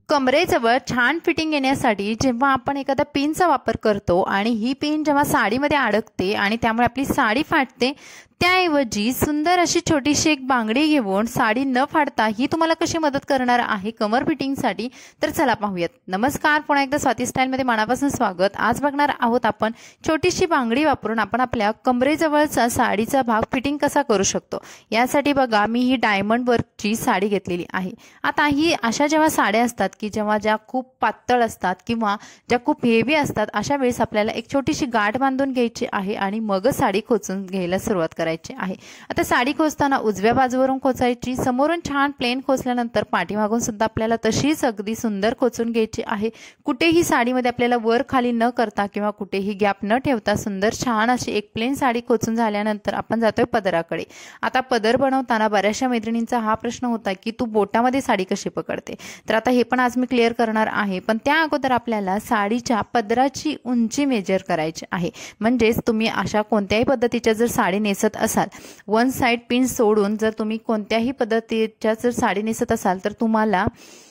कमरेजवळ छान फिटिंग येण्यासाठी जेव्हा आपण एखादा पिनचा वापर करतो आणि ही पिन जेव्हा साडीमध्ये अडकते आणि त्यामुळे आपली साडी फाटते, त्याऐवजी सुंदर अशी छोटीशी एक बांगडी घेऊन साडी न फाडता ही तुम्हाला कशी मदत करणार आहे कमर फिटिंगसाठी, तर चला पाहूयात। नमस्कार, पुन्हा एकदा स्वाती स्टाईलमध्ये मनापासून स्वागत। आज बघणार आहोत आपण छोटीशी बांगडी वापरून आपण आपल्या कमरेजवळचा साडीचा भाग फिटिंग कसा करू शकतो। यासाठी बघा, मी ही डायमंड वर्कची साडी घेतलेली आहे। आता ही अशा जेव्हा साड्या असतात की जेव्हा ज्या खूप पातळ असतात किंवा ज्या खूप हेवी असतात, अशा वेळेस आपल्याला एक छोटीशी गाठ बांधून घ्यायची आहे आणि मग साडी खोचून घ्यायला सुरुवात करायची आहे। आता साडी खोचताना उजव्या बाजूवरून खोचायची, समोरून छान प्लेन खोचल्यानंतर पाठीमागून सुद्धा आपल्याला तशीच अगदी सुंदर खोचून घ्यायची आहे। कुठेही साडीमध्ये आपल्याला वर खाली न करता किंवा कुठेही गॅप न ठेवता सुंदर छान अशी एक प्लेन साडी खोचून झाल्यानंतर आपण जातोय पदराकडे। आता पदर बनवताना बऱ्याचशा मैत्रिणींचा हा प्रश्न होता की तू बोटामध्ये साडी कशी पकडते, तर आता हे पण आज मी क्लिअर करणार आहे। पण त्या अगोदर आपल्याला साडीच्या पदराची उंची मेजर करायची आहे। म्हणजेच तुम्ही अशा कोणत्याही पद्धतीच्या जर साडी नेसत असाल, वन साइड पिन सोडून जर तुम्ही कोणत्याही पद्धतीच्या जर साडी नेसत असाल, तर तुम्हाला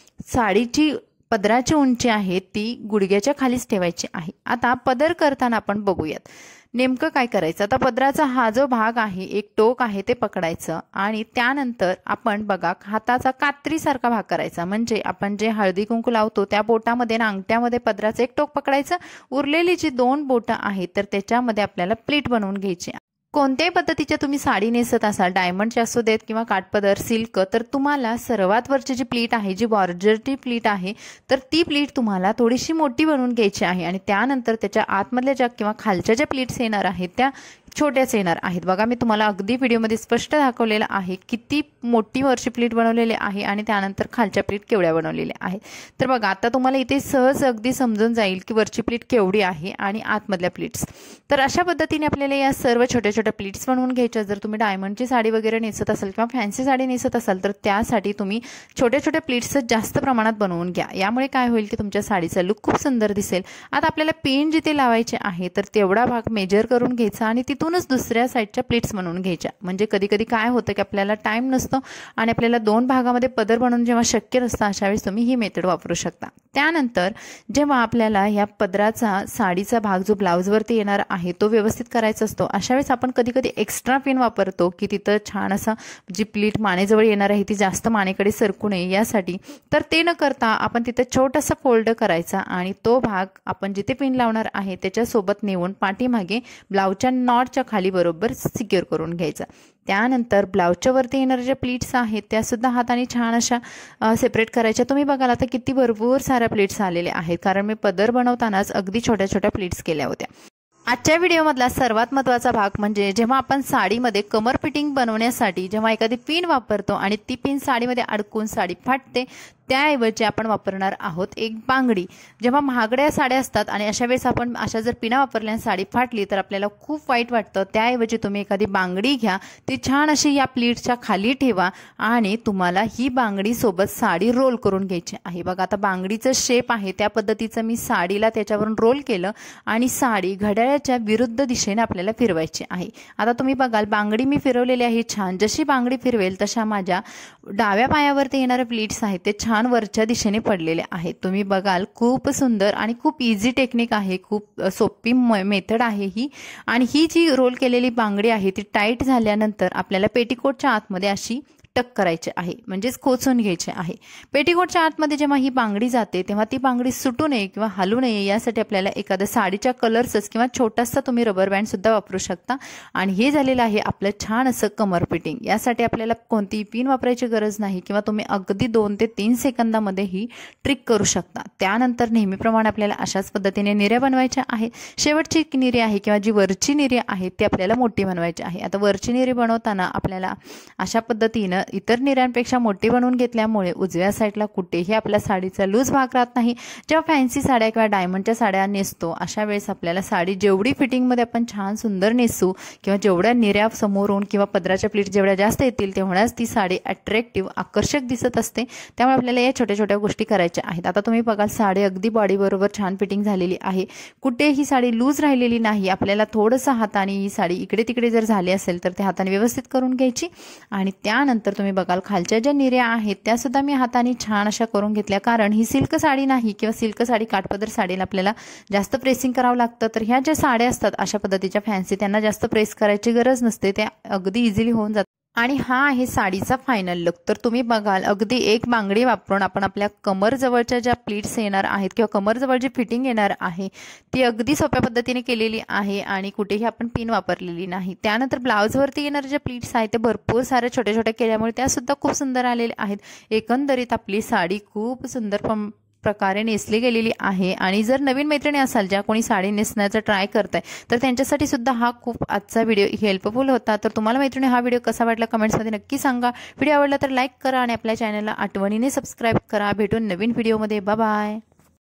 साडीची पदराची उंची आहे ती गुडघ्याच्या खालीच ठेवायची आहे। आता पदर करताना आपण बघूयात नेमकं काय करायचं। आता पदराचा हा जो भाग आहे, एक टोक आहे ते पकडायचं आणि त्यानंतर आपण बघा हाताचा कात्रीसारखा भाग करायचा। म्हणजे आपण जे हळदी कुंकू लावतो त्या बोटामध्ये ना अंगठ्यामध्ये पदराचं एक टोक पकडायचं, उरलेली जी दोन बोटं आहेत तर त्याच्यामध्ये आपल्याला प्लीट बनवून घ्यायची। कोणत्याही पद्धतीच्या तुम्ही साडी नेसत असाल, डायमंडची असू देत किंवा काठपदर सिल्क, तर तुम्हाला सर्वात वरची जी प्लीट आहे, जी बॉर्डरची प्लीट आहे, तर ती प्लीट तुम्हाला थोडीशी मोठी बनवून घ्यायची आहे आणि त्यानंतर त्याच्या आतमधल्या ज्या किंवा खालच्या ज्या प्लीट्स येणार आहेत त्या छोट्याच येणार आहेत। बघा, मी तुम्हाला अगदी व्हिडिओमध्ये स्पष्ट दाखवलेलं आहे किती मोठी वरची प्लीट बनवलेली आहे आणि त्यानंतर खालच्या प्लीट केवढ्या बनवलेल्या आहेत। तर बघा, आता तुम्हाला इथे सहज अगदी समजून जाईल की वरची प्लीट केवढी आहे आणि आतमधल्या प्लीट्स। तर अशा पद्धतीने आपल्याला या सर्व छोट्या छोट्या प्लीट्स बनवून घ्यायच्या। जर तुम्ही डायमंडची साडी वगैरे नेसत असाल किंवा फॅन्सी साडी नेसत असाल, तर त्यासाठी तुम्ही छोट्या छोट्या प्लीट्स जास्त प्रमाणात बनवून घ्या। यामुळे काय होईल की तुमच्या साडीचा लुक खूप सुंदर दिसेल। आता आपल्याला पिन जिथे लावायचे आहे तर तेवढा भाग मेजर करून घ्यायचा आणि तिथूनच दुसऱ्या साईडच्या प्लीट्स बनवून घ्यायच्या। म्हणजे कधी कधी काय होतं की आपल्याला टाइम नसतो आणि आपल्याला दोन भागामध्ये पदर बनवून जेव्हा शक्य नसतं, अशा वेळेस तुम्ही ही मेथड वापरू शकता। त्यानंतर जेव्हा आपल्याला या पदराचा साडीचा भाग जो ब्लाउजवरती येणार आहे तो व्यवस्थित करायचा असतो, अशा वेळेस आपण कधी कधी एक्स्ट्रा पिन वापरतो की तिथं छान असा जी प्लीट मानेजवळ येणार आहे ती जास्त मानेकडे सरकू नये यासाठी। तर ते न करता आपण तिथे छोटासा फोल्ड करायचा आणि तो भाग आपण जिथे पिन लावणार आहे त्याच्यासोबत नेऊन पाठीमागे ब्लाउजच्या नॉटच्या खाली बरोबर सिक्युअर करून घ्यायचा। त्यानंतर ब्लाउजच्या वरती येणाऱ्या ज्या प्लीट्स आहेत त्या सुद्धा हाताने छान अशा सेपरेट करायच्या। तुम्ही बघाल आता किती भरपूर साऱ्या प्लीट्स आलेल्या आहेत, कारण मी पदर बनवतानाच अगदी छोट्या छोट्या प्लीट्स केल्या होत्या। आजच्या व्हिडिओमधला सर्वात महत्त्वाचा भाग म्हणजे जेव्हा आपण साडीमध्ये कमर फिटिंग बनवण्यासाठी जेव्हा एखादी पिन वापरतो आणि ती पिन साडीमध्ये अडकून साडी फाटते, त्याऐवजी आपण वापरणार आहोत एक बांगडी। जेव्हा महागड्या साड्या असतात आणि अशा वेळेस आपण अशा जर पिना वापरल्या साडी फाटली तर आपल्याला खूप वाईट वाटतं। त्याऐवजी तुम्ही एखादी बांगडी घ्या, ती छान अशी या प्लीटच्या खाली ठेवा आणि तुम्हाला ही बांगडी सोबत साडी रोल करून घ्यायची आहे। बघा, आता बांगडीचं शेप आहे त्या पद्धतीचं मी साडीला त्याच्यावरून रोल केलं आणि साडी घड्याळाच्या विरुद्ध दिशेने आपल्याला फिरवायची आहे। आता तुम्ही बघाल बांगडी मी फिरवलेली आहे छान। जशी बांगडी फिरवेल तशा माझ्या डाव्या पायावरती येणारे प्लीट्स आहेत ते छान वरच्या दिशेने पडलेले आहेत। तुम्ही बघाल खूप सुंदर आणि खूप इझी टेक्निक आहे, खूप सोपी मेथड आहे ही। आणि ही जी रोल केलेली बांगडी आहे ती टाईट झाल्यानंतर आपल्याला पेटीकोटच्या आतमध्ये अशी टक करायचे आहे, म्हणजेच खोचून घ्यायचे आहे। पेटीकोटच्या आतमध्ये जेव्हा ही बांगडी जाते तेव्हा ती बांगडी सुटू नये किंवा हलू नये यासाठी आपल्याला एखाद्या साडीच्या कलरच किंवा छोटासा तुम्ही रबर बँड सुद्धा वापरू शकता। आणि हे झालेलं आहे आपलं छान असं कमर फिटिंग। यासाठी आपल्याला कोणतीही पिन वापरायची गरज नाही किंवा तुम्ही अगदी 2 ते 3 सेकंदामध्ये ही ट्रिक करू शकता। त्यानंतर नेहमीप्रमाणे आपल्याला अशाच पद्धतीने निर्या बनवायच्या आहेत। शेवटची निर्या आहे किंवा जी वरची निर्या आहे ती आपल्याला मोठी बनवायची आहे। आता वरची निर्या बनवताना आपल्याला अशा पद्धतीने इतर निर्यांपेक्षा मोठी बनवून घेतल्यामुळे उजव्या साईडला कुठेही आपल्या साडीचा लूज भाग राहत नाही। जेव्हा फॅन्सी साड्या किंवा डायमंडच्या साड्या नेसतो अशा वेळेस आपल्याला साडी जेवढी फिटिंगमध्ये आपण छान सुंदर नेसू किंवा जेवढ्या निर्या समोरून किंवा पदराच्या प्लीट जेवढ्या जास्त येतील तेवढ्याच ती साडी अट्रॅक्टिव्ह आकर्षक दिसत असते। त्यामुळे आपल्याला या छोट्या छोट्या गोष्टी करायच्या आहेत। आता तुम्ही बघाल साडी अगदी बॉडी बरोबर छान फिटिंग झालेली आहे, कुठेही साडी लूज राहिलेली नाही। आपल्याला थोडंसं हाताने ही साडी इकडे तिकडे जर झाली असेल तर त्या हाताने व्यवस्थित करून घ्यायची आणि त्यानंतर तर तुम्ही बघाल खालच्या ज्या निऱ्या आहेत त्या सुद्धा मी हाताने छान अशा करून घेतल्या, कारण ही सिल्क साडी नाही किंवा सिल्क साडी काठपदर साडीला आपल्याला जास्त प्रेसिंग करावं लागतं. तर ह्या ज्या साड्या असतात अशा पद्धतीच्या फॅन्सी त्यांना जास्त प्रेस करायची गरज नसते, त्या अगदी इझिली होऊन जातात. आणि हा आहे साडीचा फायनल लुक. तर तुम्ही बघाल अगदी एक बांगडी वापरून आपण आपल्या कमरजवळच्या ज्या प्लीट्स येणार आहेत किंवा कमरजवळ जी फिटिंग येणार आहे ती अगदी सोप्या पद्धतीने केलेली आहे आणि कुठेही आपण पिन वापरलेली नाही. त्यानंतर ब्लाऊजवरती येणारे जे प्लीट्स आहेत ते भरपूर सारे छोटे छोटे केल्यामुळे त्यासुद्धा खूप सुंदर आलेले आहेत. एकंदरीत आपली साडी खूप सुंदर प्रकारे नेसली गेलेली आहे. आणि जर नवीन मैत्रिणी असाल ज्या कोणी साडी नेसण्याचा ट्राय करताय तर त्यांच्यासाठी सुद्धा हा खूप आजचा व्हिडिओ हेल्पफुल होता. तर तुम्हाला मैत्रिणी हा व्हिडिओ कसा वाटला कमेंट्समध्ये नक्की सांगा. व्हिडिओ आवडला तर लाईक करा आणि आपल्या चॅनलला आठवणीने सबस्क्राईब करा. भेटून नवीन व्हिडिओमध्ये. Bye bye.